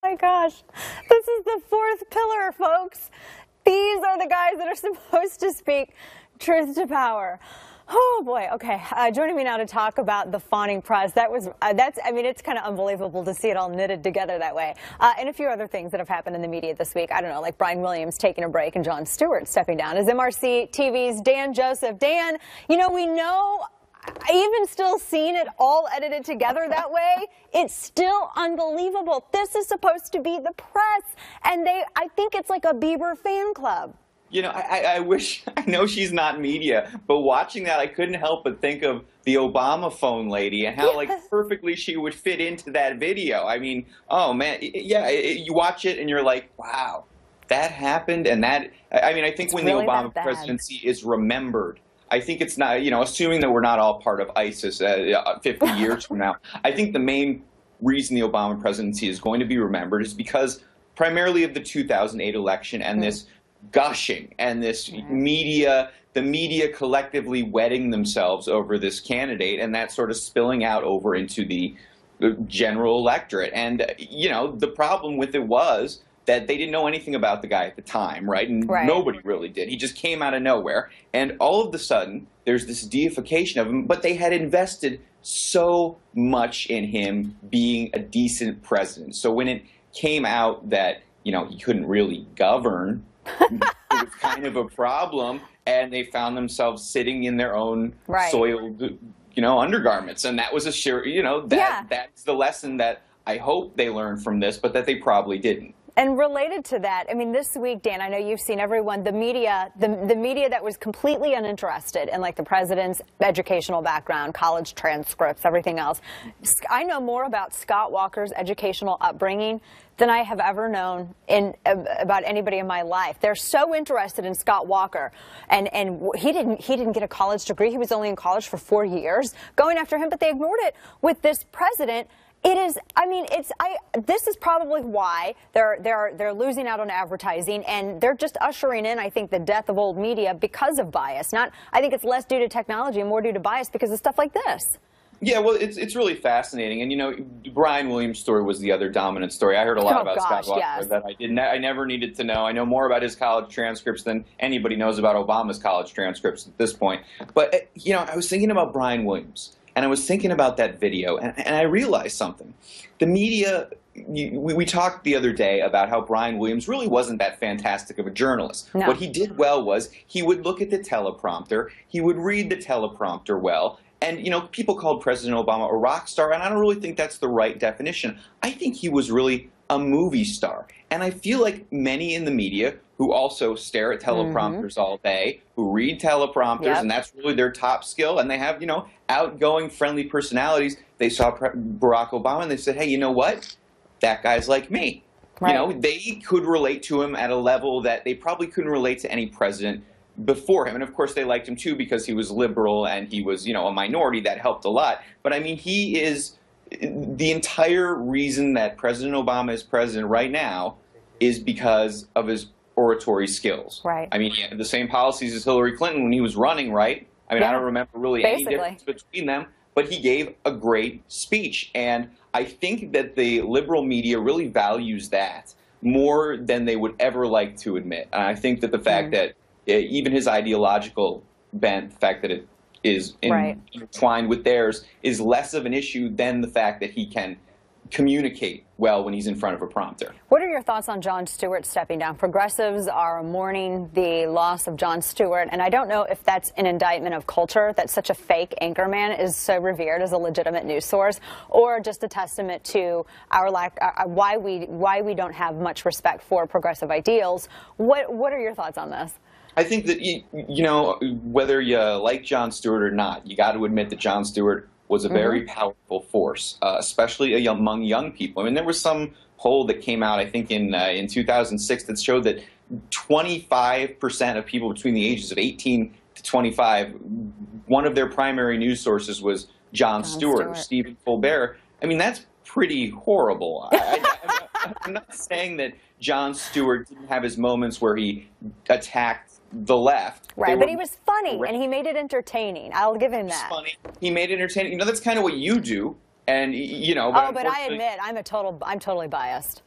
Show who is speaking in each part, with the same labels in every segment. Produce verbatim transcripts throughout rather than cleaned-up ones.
Speaker 1: my gosh. This is the fourth pillar, folks. These are the guys that are supposed to speak truth to power. Oh boy. Okay. Uh, joining me now to talk about the fawning press. That was, uh, that's, I mean, it's kind of unbelievable to see it all knitted together that way. Uh, and a few other things that have happened in the media this week. I don't know, like Brian Williams taking a break and Jon Stewart stepping down as M R C T V's Dan Joseph. Dan, you know, we know, I even still seen it all edited together that way. It's still unbelievable. This is supposed to be the press. And they, I think it's like a Bieber fan club.
Speaker 2: You know, I, I wish, I know she's not media, but watching that, I couldn't help but think of the Obama phone lady and how, like, perfectly she would fit into that video. I mean, oh, man, yeah, it, you watch it and you're like, wow, that happened. And that, I mean, I think
Speaker 1: it's
Speaker 2: when
Speaker 1: really
Speaker 2: the Obama presidency is remembered, I think it's not, you know, assuming that we're not all part of ISIS uh, fifty years from now, I think the main reason the Obama presidency is going to be remembered is because primarily of the two thousand eight election and mm. this gushing and this mm. media, the media collectively wetting themselves over this candidate and that sort of spilling out over into the, the general electorate. And, you know, the problem with it was that they didn't know anything about the guy at the time, right? And
Speaker 1: right.
Speaker 2: nobody really did. He just came out of nowhere. And all of a sudden, there's this deification of him, but they had invested so much in him being a decent president. So when it came out that, you know, he couldn't really govern, it was kind of a problem, and they found themselves sitting in their own
Speaker 1: right.
Speaker 2: soiled, you know, undergarments. And that was a sure, you know, that
Speaker 1: yeah.
Speaker 2: that's the lesson that I hope they learned from this, but that they probably didn't.
Speaker 1: And related to that, I mean, this week, Dan, I know you've seen everyone, the media, the, the media that was completely uninterested in, like, the president's educational background, college transcripts, everything else. I know more about Scott Walker's educational upbringing than I have ever known in about anybody in my life. They're so interested in Scott Walker, and and he didn't he didn't get a college degree. He was only in college for four years, going after him, but they ignored it with this president. It is, I mean, it's, I, this is probably why they're, they're, they're losing out on advertising, and they're just ushering in, I think, the death of old media because of bias. Not, I think it's less due to technology and more due to bias because of stuff like this.
Speaker 2: Yeah, well, it's, it's really fascinating. And, you know, Brian Williams' story was the other dominant story. I heard a lot
Speaker 1: oh,
Speaker 2: about
Speaker 1: gosh,
Speaker 2: Scott Walker
Speaker 1: yes.
Speaker 2: that I didn't, I never needed to know. I know more about his college transcripts than anybody knows about Obama's college transcripts at this point. But, you know, I was thinking about Brian Williams. And I was thinking about that video, and, and I realized something. The media, you, we, we talked the other day about how Brian Williams really wasn't that fantastic of a journalist.
Speaker 1: No.
Speaker 2: What he did well was he would look at the teleprompter, he would read the teleprompter well, and, you know, people called President Obama a rock star, and I don't really think that's the right definition. I think he was really a movie star. And I feel like many in the media who also stare at teleprompters mm-hmm. all day, who read teleprompters, yep. and that's really their top skill, and they have, you know, outgoing, friendly personalities. They saw Barack Obama, and they said, hey, you know what? That guy's like me. Right. You know, they could relate to him at a level that they probably couldn't relate to any president before him. And, of course, they liked him, too, because he was liberal and he was, you know, a minority. That helped a lot. But, I mean, he is the entire reason that President Obama is president right now is because of his oratory skills.
Speaker 1: Right.
Speaker 2: I mean, he had the same policies as Hillary Clinton when he was running, right? I mean, yeah. I don't remember really Basically. any difference between them, but he gave a great speech. And I think that the liberal media really values that more than they would ever like to admit. And I think that the fact mm. that uh, even his ideological bent, the fact that it is in,
Speaker 1: right.
Speaker 2: entwined with theirs, is less of an issue than the fact that he can communicate well when he's in front of a prompter.
Speaker 1: What are your thoughts on Jon Stewart stepping down? Progressives are mourning the loss of Jon Stewart, and I don't know if that's an indictment of culture, that such a fake anchorman is so revered as a legitimate news source, or just a testament to our lack, uh, why we why we don't have much respect for progressive ideals. What what are your thoughts on this?
Speaker 2: I think that, you, you know, whether you like Jon Stewart or not, you got to admit that Jon Stewart was a very mm-hmm. powerful force, uh, especially among young people. I mean, there was some poll that came out, I think, in uh, in two thousand six that showed that twenty-five percent of people between the ages of eighteen to twenty-five, one of their primary news sources was Jon, Jon Stewart, Stewart or Stephen Colbert. I mean, that's pretty horrible. I, I, I'm not saying that Jon Stewart didn't have his moments where he attacked the left.
Speaker 1: Right, but he was funny, and he made it entertaining. I'll give him that.
Speaker 2: He was funny. He made it entertaining. You know, that's kind of what you do, and, you know.
Speaker 1: But oh, but I admit, I'm a total, I'm totally biased.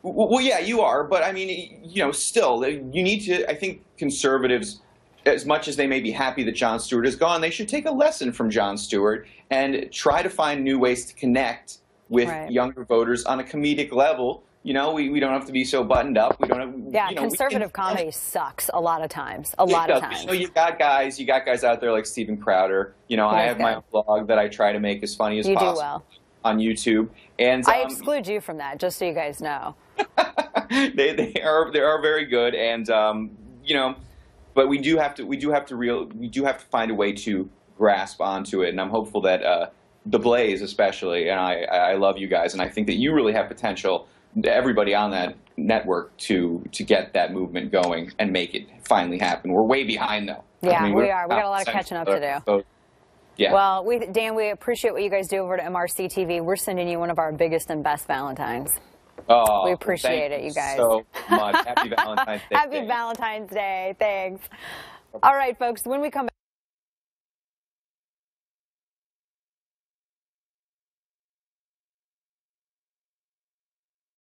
Speaker 2: Well, yeah, you are, but I mean, you know, still, you need to. I think conservatives, as much as they may be happy that Jon Stewart is gone, they should take a lesson from Jon Stewart and try to find new ways to connect with
Speaker 1: right.
Speaker 2: younger voters on a comedic level. You know, we, we don't have to be so buttoned up. We don't have,
Speaker 1: yeah,
Speaker 2: you know,
Speaker 1: conservative
Speaker 2: can,
Speaker 1: comedy sucks a lot of times. A lot of times.
Speaker 2: You know, you got guys, you got guys out there like Steven Crowder. You know,
Speaker 1: He
Speaker 2: I
Speaker 1: is
Speaker 2: have
Speaker 1: good.
Speaker 2: my own blog that I try to make as funny as
Speaker 1: You do
Speaker 2: possible
Speaker 1: well.
Speaker 2: on YouTube. And
Speaker 1: I
Speaker 2: um,
Speaker 1: exclude you from that, just so you guys know.
Speaker 2: they they are they are very good, and um, you know, but we do have to we do have to real we do have to find a way to grasp onto it, and I'm hopeful that uh, the Blaze especially, and I I love you guys, and I think that you really have potential. Everybody on that network to to get that movement going and make it finally happen. We're way behind though.
Speaker 1: Yeah,
Speaker 2: I mean,
Speaker 1: we are. We got a lot of catching up to do.
Speaker 2: So, yeah.
Speaker 1: Well, we, Dan, we appreciate what you guys do over at M R C T V. We're sending you one of our biggest and best Valentines.
Speaker 2: Oh,
Speaker 1: we appreciate
Speaker 2: thank
Speaker 1: it, you guys.
Speaker 2: So much. Happy Valentine's Day.
Speaker 1: Happy Valentine's Day. Thanks. All right, folks. When we come back.